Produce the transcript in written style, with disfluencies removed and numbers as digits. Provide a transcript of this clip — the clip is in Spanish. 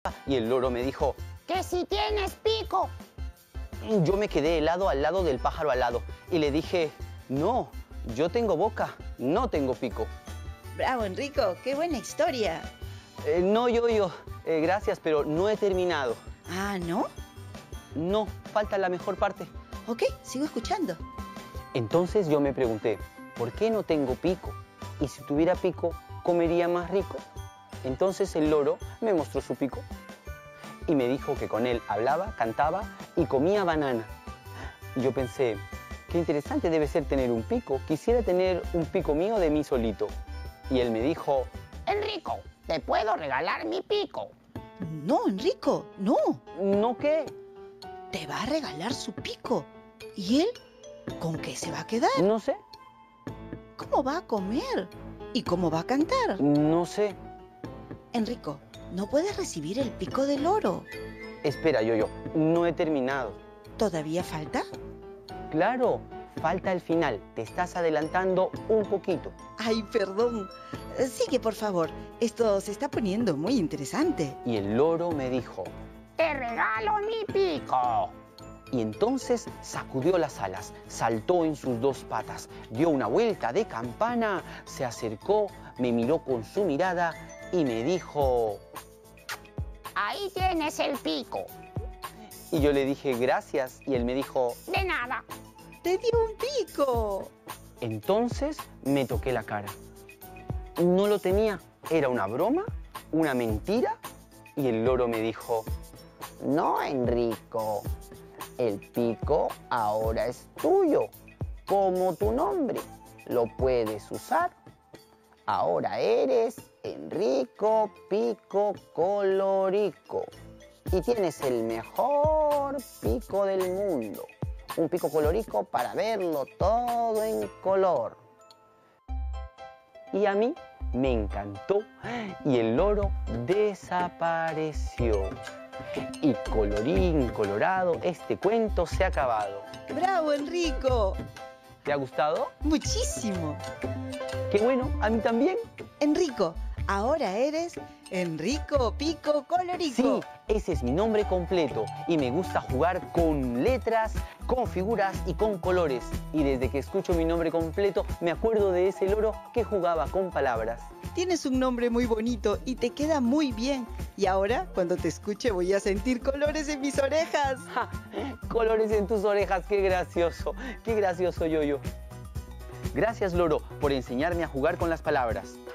Y el loro me dijo, ¡que si tienes pico! yo me quedé helado al lado del pájaro alado y le dije, no, yo tengo boca, no tengo pico. Bravo, Enrico, qué buena historia. No, gracias, pero no he terminado. Ah, ¿no? No, falta la mejor parte. Ok, sigo escuchando. Entonces yo me pregunté, ¿por qué no tengo pico? Y si tuviera pico, ¿comería más rico? Entonces el loro me mostró su pico y me dijo que con él hablaba, cantaba y comía banana. Y yo pensé, qué interesante debe ser tener un pico. Quisiera tener un pico mío de mí solito. Y él me dijo, Enrico, ¿te puedo regalar mi pico? No, Enrico, no. ¿no qué? Te va a regalar su pico. ¿Y él con qué se va a quedar? No sé, ¿Cómo va a comer? ¿Y cómo va a cantar? no sé. Enrico, no puedes recibir el pico del loro. Espera, no he terminado. ¿Todavía falta? Claro, falta el final. Te estás adelantando un poquito. Ay, perdón. Sigue, por favor. Esto se está poniendo muy interesante. Y el loro me dijo, ¡te regalo mi pico! y entonces sacudió las alas, saltó en sus dos patas, dio una vuelta de campana, se acercó, me miró con su mirada y me dijo, Ahí tienes el pico. y yo le dije gracias y él me dijo, De nada. ¡Te dio un pico! entonces me toqué la cara. No lo tenía, era una broma, una mentira, y el loro me dijo, no, Enrico, el pico ahora es tuyo, como tu nombre, lo puedes usar. Ahora eres Enrico Pico Colorico y tienes el mejor pico del mundo. Un pico colorico para verlo todo en color. Y a mí me encantó y el loro desapareció. Y colorín colorado, este cuento se ha acabado. ¡Bravo, Enrico! ¿Te ha gustado? Muchísimo. ¡Qué bueno! ¿A mí también? Enrico, ahora eres Enrico Pico Colorico. Sí, ese es mi nombre completo y me gusta jugar con letras, con figuras y con colores. Y desde que escucho mi nombre completo me acuerdo de ese loro que jugaba con palabras. Tienes un nombre muy bonito y te queda muy bien. Y ahora, cuando te escuche, voy a sentir colores en mis orejas. ¡Ja! Colores en tus orejas, qué gracioso yo. Gracias, loro, por enseñarme a jugar con las palabras.